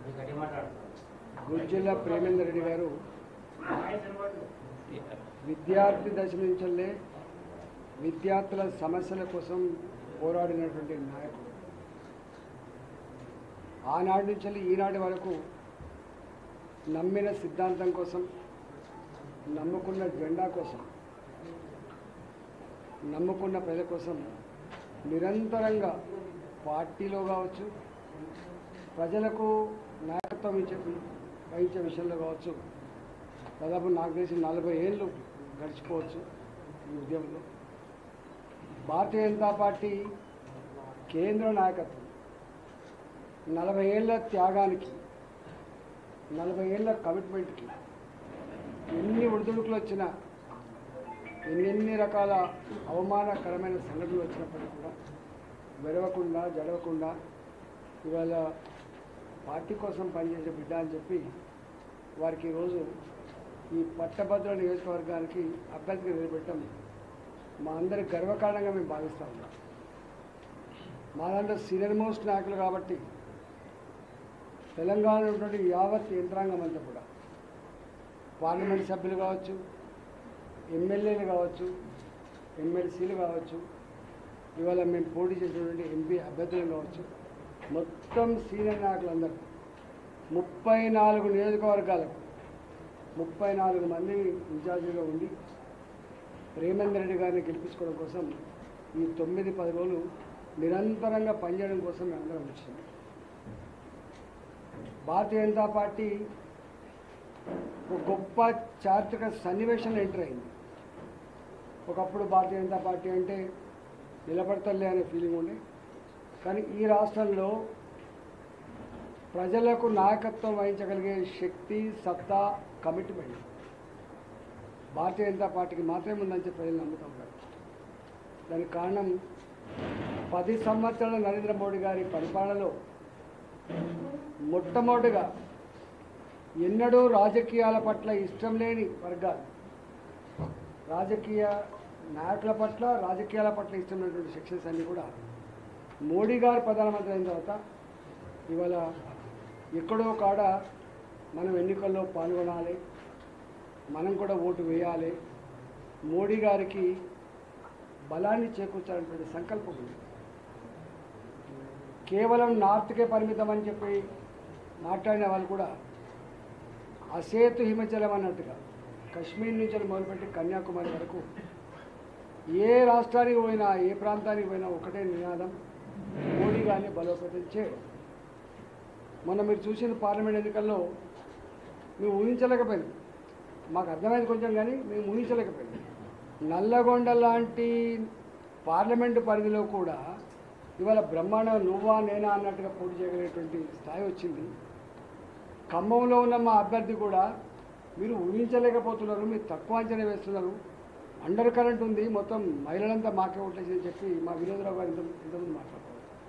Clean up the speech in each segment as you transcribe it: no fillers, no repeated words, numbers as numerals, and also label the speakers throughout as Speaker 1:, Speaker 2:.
Speaker 1: గుజ్జిల ప్రేమేందర్ రెడ్డి గారు విద్యార్థి దశ నుంచే విద్యార్థుల సమస్యల కోసం పోరాడినటువంటి నాయకుడు. ఆనాటి నుంచి ఈనాటి వరకు నమ్మిన సిద్ధాంతం కోసం, నమ్ముకున్న జెండా కోసం, నమ్ముకున్న ప్రజల కోసం నిరంతరంగా పార్టీలో కావచ్చు, ప్రజలకు నాయకత్వం వహించే విషయంలో కావచ్చు, దాదాపు నాకు తెలిసి 40 ఏళ్ళు గడిచిపోవచ్చు ఈ ఉద్యమంలో. భారతీయ జనతా పార్టీ కేంద్ర నాయకత్వం 40 ఏళ్ళ త్యాగానికి, 40 ఏళ్ళ కమిట్మెంట్కి ఎన్ని ఒడిదుడుకులు వచ్చినా, ఎన్ని రకాల అవమానకరమైన సంఘటనలు వచ్చినప్పటికీ కూడా వెరవకుండా, జడవకుండా ఇవాళ పార్టీ కోసం పనిచేసే బిడ్డ అని చెప్పి వారికి ఈరోజు ఈ పట్టభద్రుల నియోజకవర్గానికి అభ్యర్థిగా నిలబెట్టడం మా అందరి గర్వకారణంగా మేము భావిస్తూ ఉన్నాం. మా దాంట్లో సీనియర్ మోస్ట్ నాయకులు కాబట్టి తెలంగాణలో ఉన్నటువంటి యావత్ యంత్రాంగం అంతా కూడా పార్లమెంట్ సభ్యులు కావచ్చు, ఎమ్మెల్యేలు కావచ్చు, ఎమ్మెల్సీలు కావచ్చు, ఇవాళ మేము పోటీ చేసినటువంటి ఎంపీ అభ్యర్థులు కావచ్చు, మొత్తం సీనియర్ నాయకులందరూ 34 నియోజకవర్గాలకు 34 మంది ఇన్ఛార్జీగా ఉండి ప్రేమేందర్ రెడ్డి గారిని గెలిపించుకోవడం కోసం ఈ 9-10 రోజులు నిరంతరంగా పనిచేయడం కోసం మేము అందరం వచ్చింది. భారతీయ జనతా పార్టీ ఒక గొప్ప చారిత్రక సన్నివేశంలో ఎంటర్ అయింది. ఒకప్పుడు భారతీయ జనతా పార్టీ అంటే నిలబడతలే అనే ఫీలింగ్ ఉండే, కానీ ఈ రాష్ట్రంలో ప్రజలకు నాయకత్వం వహించగలిగే శక్తి, సత్తా, కమిట్మెంట్ భారతీయ జనతా పార్టీకి మాత్రమే ఉందని చెప్పి ప్రజలు నమ్ముతూ ఉన్నారు. దానికి కారణం 10 సంవత్సరాల నరేంద్ర మోడీ గారి పరిపాలనలో మొట్టమొదటిగా ఎన్నడూ రాజకీయాల పట్ల ఇష్టం లేని వర్గాలు, రాజకీయ నాయకుల పట్ల, రాజకీయాల పట్ల ఇష్టం లేనటువంటి సెక్షన్స్ అన్నీ కూడా మోడీ గారు ప్రధానమంత్రి అయిన తర్వాత ఇవాళ ఎక్కడో కాడ మనం ఎన్నికల్లో పాల్గొనాలి, మనం కూడా ఓటు వేయాలి, మోడీ గారికి బలాన్ని చేకూర్చాలనేటువంటి సంకల్పం ఉంది. కేవలం నార్త్కే పరిమితం అని చెప్పి మాట్లాడిన వాళ్ళు కూడా అసేతు హిమచలం అన్నట్టుగా కశ్మీర్ నుంచి మొదలుపెట్టి కన్యాకుమారి వరకు ఏ రాష్ట్రానికి పోయినా, ఏ ప్రాంతానికి పోయినా ఒకటే నినాదం, మోడీ గారిని బలోపేతం చేయడం. మొన్న మీరు చూసిన పార్లమెంట్ ఎన్నికల్లో మేము ఊహించలేకపోయింది, మాకు అర్థమైంది కొంచెం, కానీ మేము ఊహించలేకపోయింది. నల్లగొండ లాంటి పార్లమెంటు పరిధిలో కూడా ఇవాళ బ్రహ్మాండంగా నువ్వా నేనా అన్నట్టుగా పోటీ చేయగలిగేటువంటి స్థాయి వచ్చింది. ఖమ్మంలో ఉన్న మా అభ్యర్థి కూడా మీరు ఊహించలేకపోతున్నారు, మీరు తక్కువ అంచనా వేస్తున్నారు, అండర్ కరెంట్ ఉంది, మొత్తం మహిళలంతా మాకే ఓట్లేసిందని చెప్పి మా వినోదరావు గారు ఇంతకుముందు మాట్లాడుతున్నారు.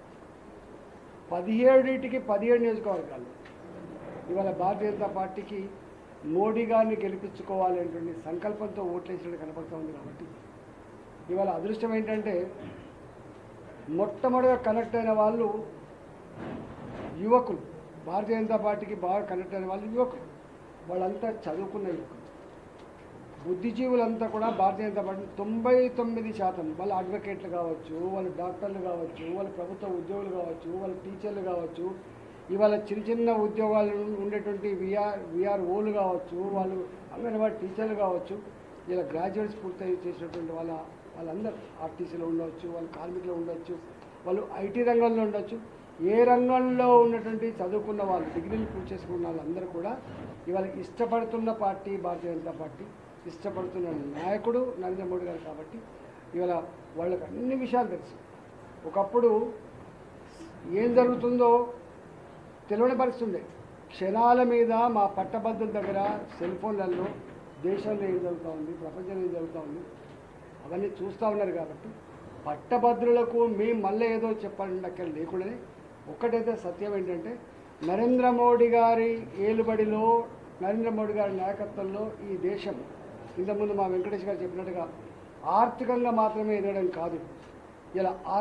Speaker 1: 17 నియోజకవర్గాలు ఇవాళ భారతీయ జనతా పార్టీకి మోడీ గారిని గెలిపించుకోవాలి అనేటువంటి సంకల్పంతో ఓట్లేసినట్టు కనపడుతూ ఉంది. కాబట్టి ఇవాళ అదృష్టం ఏంటంటే మొట్టమొదటిగా కనెక్ట్ అయిన వాళ్ళు యువకులు, భారతీయ జనతా పార్టీకి బాగా కనెక్ట్ అయిన వాళ్ళు యువకులు, వాళ్ళంతా చదువుకున్న యువకులు, బుద్ధిజీవులంతా కూడా భారతీయ జనతా పార్టీ 99% వాళ్ళు అడ్వకేట్లు కావచ్చు, వాళ్ళు డాక్టర్లు కావచ్చు, వాళ్ళు ప్రభుత్వ ఉద్యోగులు కావచ్చు, వాళ్ళు టీచర్లు కావచ్చు, ఇవాళ చిన్న ఉద్యోగాలు ఉండేటువంటి విఆర్ఓలు కావచ్చు, వాళ్ళు అంగన్వాడీ టీచర్లు కావచ్చు, ఇలా గ్రాడ్యుయేట్స్ పూర్తి చేసినటువంటి వాళ్ళందరూ ఆర్టీసీలో ఉండవచ్చు, వాళ్ళు కార్మికులు ఉండొచ్చు, వాళ్ళు ఐటీ రంగంలో ఉండొచ్చు, ఏ రంగంలో ఉన్నటువంటి చదువుకున్న వాళ్ళు, డిగ్రీలు పూర్తి చేసుకున్న వాళ్ళందరూ కూడా ఇవాళ ఇష్టపడుతున్న పార్టీ భారతీయ జనతా పార్టీ, ఇష్టపడుతున్న నాయకుడు నరేంద్ర మోడీ గారు. కాబట్టి ఇవాళ వాళ్ళకి అన్ని విషయాలు తెలుసు. ఒకప్పుడు ఏం జరుగుతుందో తెలియని పరిస్థితి ఉండే, క్షణాల మీద మా పట్టభద్రుల దగ్గర సెల్ ఫోన్లలో దేశంలో ఏం జరుగుతూ ఉంది, ప్రపంచంలో ఏం జరుగుతూ ఉంది అవన్నీ చూస్తూ ఉన్నారు. కాబట్టి పట్టభద్రులకు మేము మళ్ళీ ఏదో చెప్పాలంటే అక్కడ లేకుండానే ఒక్కటైతే సత్యం ఏంటంటే నరేంద్ర మోడీ గారి ఏలుబడిలో, నరేంద్ర మోడీ గారి నాయకత్వంలో ఈ దేశం ఇంతకుముందు మా వెంకటేష్ గారు చెప్పినట్టుగా ఆర్థికంగా మాత్రమే ఎదగడం కాదు, ఇలా